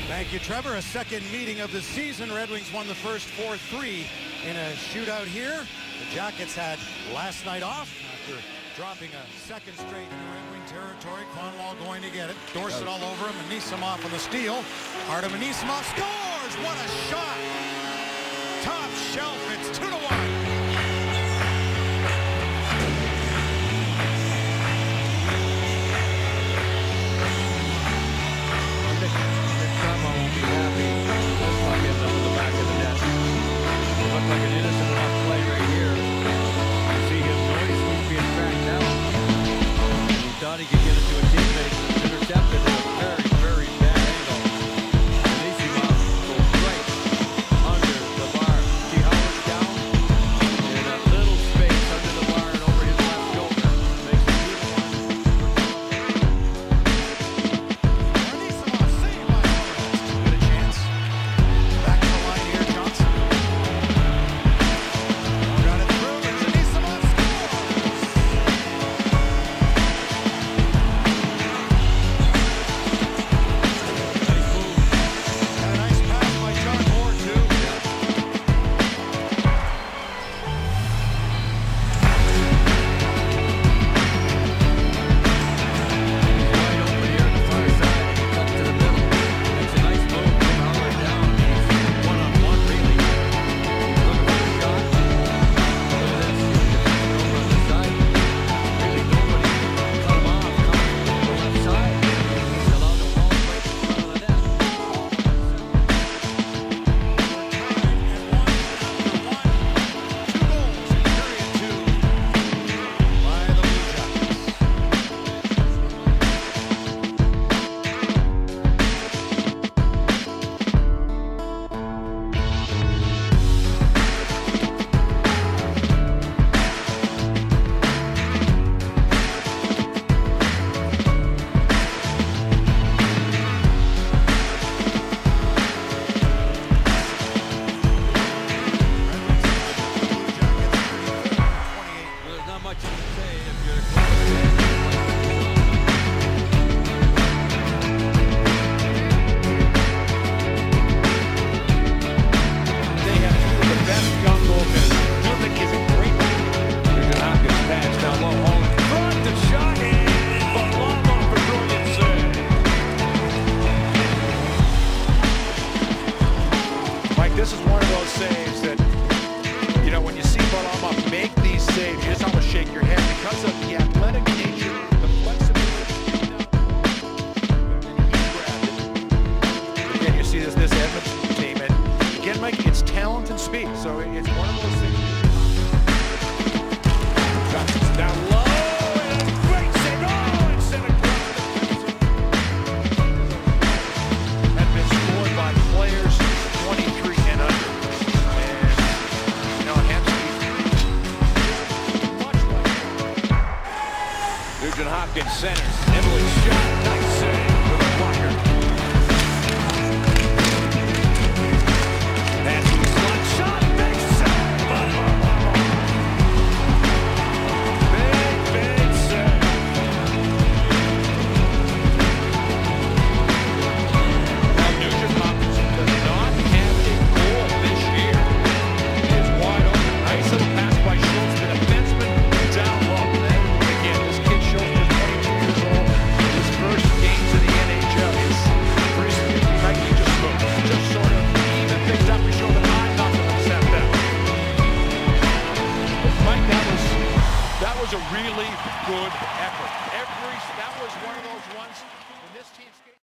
Thank you, Trevor. A second meeting of the season. Red Wings won the first 4-3 in a shootout here. The Jackets had last night off after dropping a second straight in Red Wing territory. Kronwall going to get it. Dorsett all over him. Anisimov on the steal. Artem Anisimov scores! What a shot! Top shelf. It's 2-1. Like an innocent enough play right here. You see him notice he's being tracked down. He thought he could get it to a teammate. Intercepted at a very, very bad angle. Anisimov goes right under the bar. See how it's down? In a little space under the bar and over his left shoulder. Makes it 2-1. Anisimov saved by Horowitz. Good a chance. Back to the line here, Johnson. This is one of those saves that, you know, when you see Varlamov make these saves, you just almost shake your head because of the athletic nature, the flexibility. And he grabbed it. Again, you see this Edmonton team, and again, Mike, it's talent and speed. So it's one of those things. Johnson's down low, and a great save. Oh, it's center ground. Had been scored by players 23 and under. And, you know, Hemsky, much like Nugent Hopkins centers. Nibbling shot. Nice save with a blocker. Passing slot shot. Big save. Big save. Now Nugent Hopkins does not have a goal this year. He is wide open. Nice little pass by Schultz, the defenseman down low. Again, this kid Schultz is 22 years old. His first games in the NHL is recently. Like he just sort of even picked up his shoulder. I'm not going to accept that. Mike, that was a really good effort. That was one of those ones.